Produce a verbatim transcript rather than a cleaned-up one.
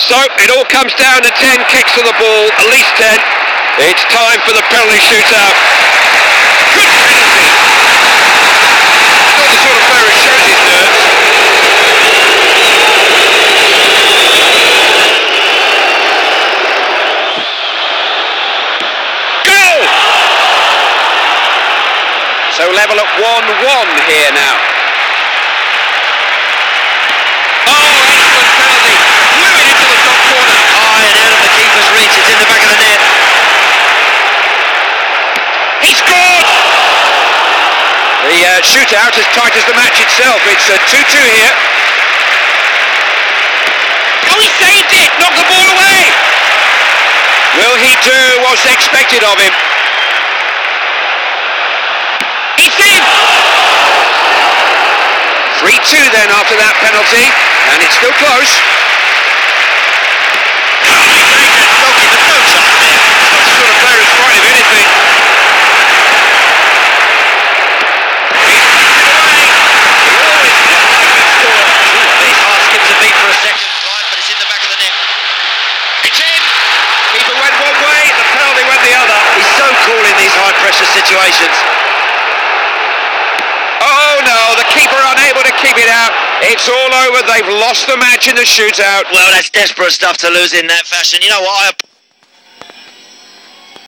So it all comes down to ten kicks to the ball, at least ten. It's time for the penalty shootout. Good penalty. Not the sort of player who shows his nerves. Goal! So level at one one here now. It's in the back of the net. He scored! The uh, shootout as tight as the match itself. It's a two two here. Oh, he saved it! Knocked the ball away! Will he do what's expected of him? It's in! three two then after that penalty, and it's still close. In these high pressure situations. Oh no, the keeper unable to keep it out. It's all over. They've lost the match in the shootout. Well, that's desperate stuff to lose in that fashion. You know what? I